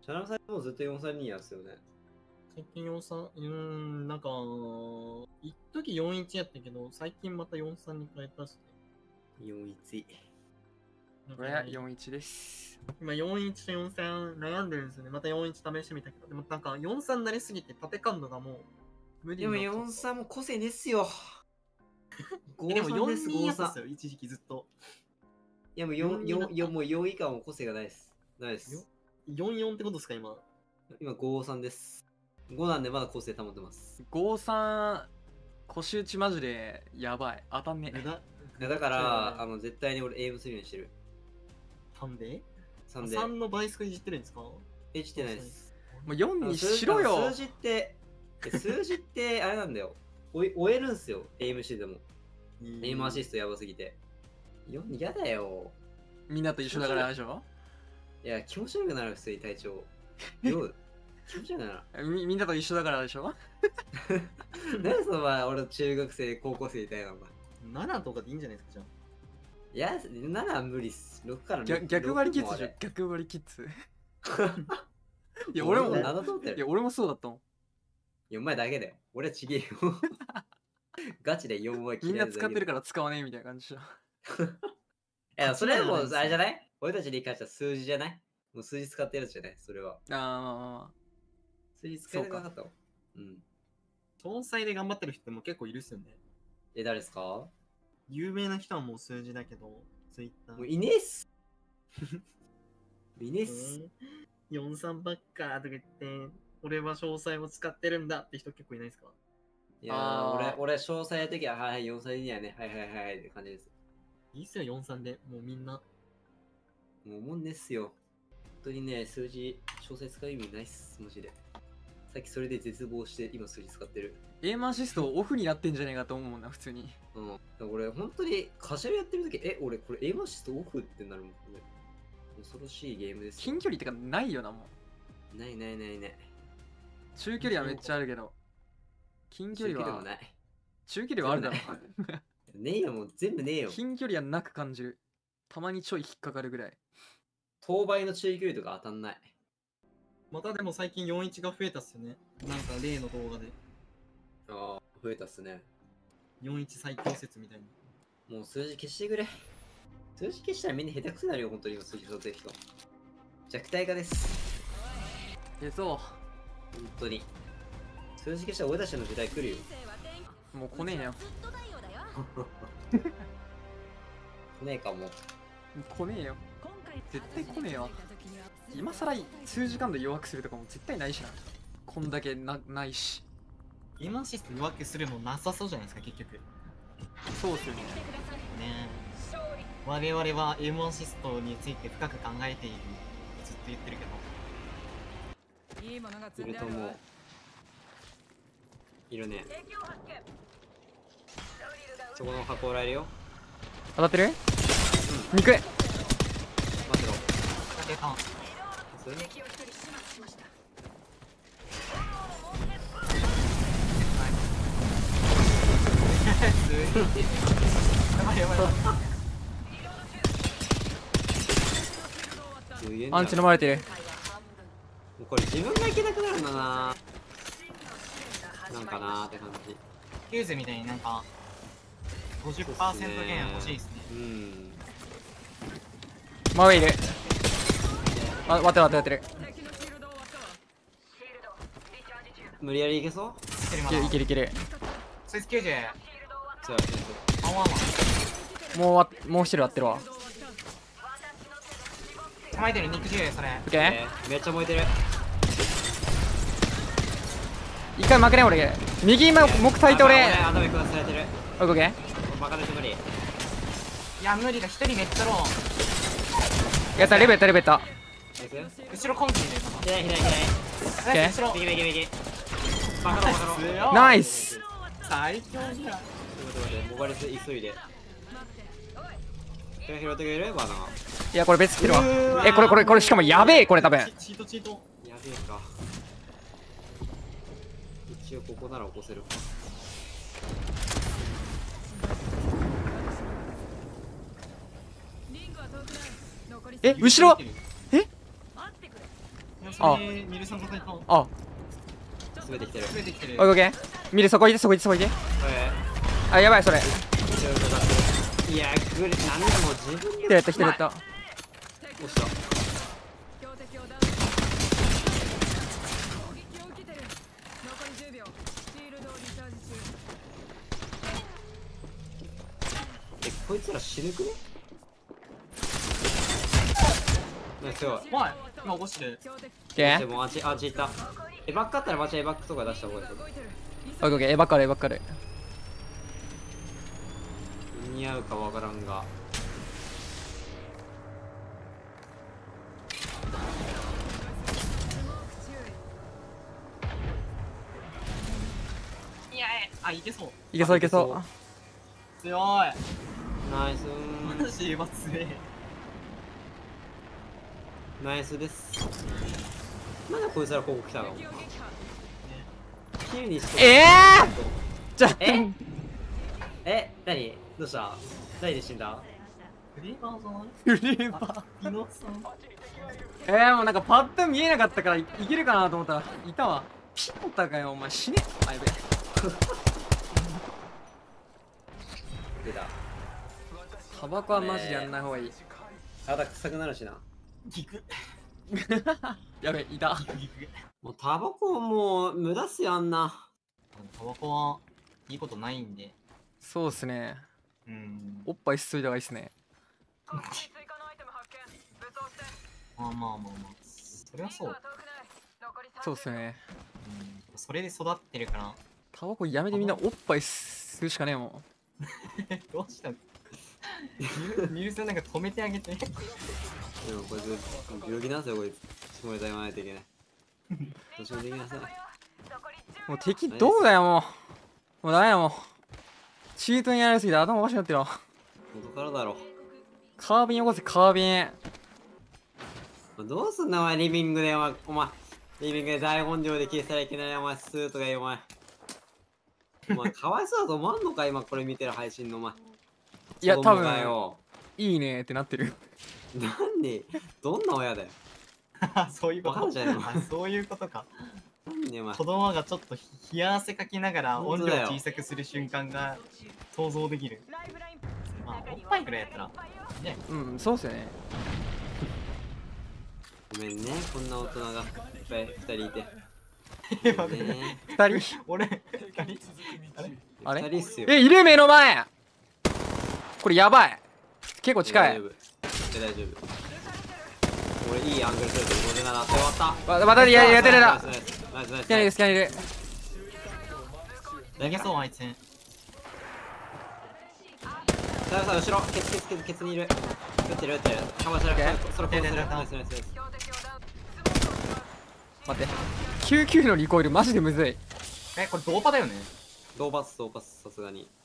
チャナさんもずっと432やつよね。 最近43、なんか、一時41やったけど、最近また43に変えたしね。 41。 これは41です。 今41と43悩んでるんですよね。また41試してみたけど、でもなんか43慣れすぎて縦感度がもう無理でもになっちゃった。 43も個性ですよ。 でも 53です、 42やったっ 53。 すよ、一時期ずっと。 いやもうもう4以下も個性がないです。ないです。 44ってことですか、今。 今53です。5なんでまだ個性保ってます。 53、腰打ちマジでやばい。当たんねえ。 いやだから絶対に俺エイムするようにしてる。 3で 3で。 3の倍数いじってるんですか？ いじってないです。 もう4にしろよ。 数字ってあれなんだよ。終えるんすよ、エイムしてても。エイムアシストやばすぎて。4嫌だよ。 みんなと一緒だからでしょ。 いや、気持ち悪くなる、普通に体調。よ気持ち悪くなる。 みんなと一緒だからでしょ。 何その前、俺中学生、高校生みたいなの。 7とかでいいんじゃないですか、じゃあ。 いや、7は無理っす。6から6。 逆張りキッズじゃん。逆張りキッズ。いや、俺も、いや、俺もそうだったもん。 いや、お前だけだよ。俺はちげえよ。ガチで4はみんな使ってるから使わねえみたいな感じじゃん。 いや、それはもう、あれじゃない？俺たちに関しては数字じゃない？もう数字使ってるやつじゃない？それは。 ああ。 数字使えなかったわ。うん。 詳細で頑張ってる人も結構いるっすよね。 誰ですか？ 有名な人はもう数字だけど、ツイッター。 もういねえっす。いねえっす。 43ばっかとか言って、俺は詳細を使ってるんだって人結構いないですか？ いやー、俺、詳細やときは、はい、4歳にはね、はいはいはいって感じです。 いいっすよ、43で。もうみんな。 もう思うんですよ。本当にね、数字、詳細使う意味ないっす、マジで。さっきそれで絶望して、今数字使ってる。 エイムアシストオフになってんじゃねえかと思うもんな、普通に。 うん。俺、本当に、カジュアルやってるとき、俺、これ、エイムアシストオフってなるもんね。恐ろしいゲームですよ。 近距離ってかないよな、もう。ないないないない。 中距離はめっちゃあるけど。近距離は。 中距離もない。 中距離はあるだろ。 ねえよ、もう全部ねえよ。 近距離はなく感じる。たまにちょい引っかかるぐらい。 当倍の中距離とか当たんない。 またでも最近41が増えたっすよね。なんか例の動画で。 ああ、増えたっすね。 41最強説みたいな。 もう数字消してくれ。数字消したらみんな下手くそになるよ、本当に今数字取ってる人。弱体化です。 そう。 本当に。数字消したら俺たちの時代来るよ。 もう来ねえよ。 来ねえかも。 来ねえよ。絶対来ねえよ。今更数時間で弱くするとかも絶対ないしな。こんだけないし。 エマシスト弱くするのなさそうじゃないですか、結局。 そうっすよね。 ねえ。我々はエムアシストについて深く考えている。ずっと言ってるけど。 いると思う。いるね。そこの箱おられるよ。 当たってる？肉！ 待ってろ。 当てた。 アンチ飲まれてる。 これ自分がいけなくなるんだな。なんかなーって感じ。 フューズみたいになんか 50% 減欲しいですね。 うん。 真上いる。割ってる。 無理やりいけそう？ いける。 そいつ90。 そうあわんわ。 もう一人割ってるわ。 巻いてる肉汁それ。 オッケー。 めっちゃ燃えてる。 一回負けね俺。右目焚いて俺。 頭に下されてる。 オッケー。 バカで無理。 いや無理だ、一人めっちゃロー。 やったレベルた。 後ろコンキーでかな。 左。 オッケー。 右。バカロー。 ナイス。 最強じゃん。 待ってモバリス急いで。拾ってくれるバナナ。 いやこれ別来てるわ。これしかもやべえこれ多分。 チート。 やべえか。一応ここなら起こせる。 後ろ。 よしそれミルさん答えた。 あ、 すべて来てる。 増えてきてる。 オッケー。見る、そこいて、そこいて、そこいて。あ、やばい、それ。 いや、グレ、なんでもう自分で。 来てるやった、来てるやった。 押した。こいつら死ぬくね。ナイスよ。 前、今起こしてる。 オッケー。 でもあっち行った。エバックあったらマジエバックとか出した方がいい。 オッケー、オッケー。ばっかり、ばっかり。 似合うかわからんが。 いやあ、いけそう。 いけそう、いけそう。 強い。 ナイスマジは強い。 ナイスです。なんでこいつらここ来たの？キルにして。 じゃあ何どうした何で死んだ？ フレーバーじゃない？ フレーバー。 イノさん。 もうなんかパッと見えなかったからいけるかなと思ったらいたわ。ピノタかよ、お前死ね。あ、やべえ。 出た。 タバコはマジでやんない方がいい。 体臭くなるしな。 ギク。 やべえ、いた。 もうタバコもう無駄っすよ、あんな。 タバコはいいことないんで。 そうっすね。 おおっぱい吸っといた方がいいっすね。 まあまあまあまあ。それはそう。 そうっすね。 それで育ってるから。 タバコやめてみんなおっぱい吸うしかねえもん。 どうしたの？ミルさんなんか止めてあげて。 でもこいつ病気なんすよ、こいつ。下ネタ言わないといけない。どうしようもできなさい。 もう敵どうだよ、もう。もうダメやもん。チートにやりすぎて頭おかしくなってるわ。 元からだろ。 カービンよこせ、カービン。 どうすんだお前、リビングでお前リビングで大音量で消えたらいけないお前、スーとか言うお前。お前、かわいそうだと思わんのか今これ見てる配信のお前。 いや、多分よいいねってなってる。 なんでどんな親だよ。 そういうことじゃないの。 そういうことか。 なんでお前。 子供がちょっと冷や汗かきながら音量本当だよ小さくする瞬間が想像できる。まあ、おっぱいくらいやったら。ね。 うん、そうっすよね。 ごめんね、こんな大人がいっぱい2人いて。ね、 2人俺、2人あれ 2人っすよ。 いる目の前。これやばい。結構近い。 大丈夫。俺いいアングル取れてる。57って終わった。 またやってるな。 ナイスナイスナイス。 スキャンいる、スキャンいる。 投げそう、あいつ。 さあさあ、後ろ、ケツにいる。撃ってる。かわしら、それこそれ。ナイスナイスナイス。 待って。99のリコイルマジでむずい。 これドーパだよね。 ドーパス、さすがに。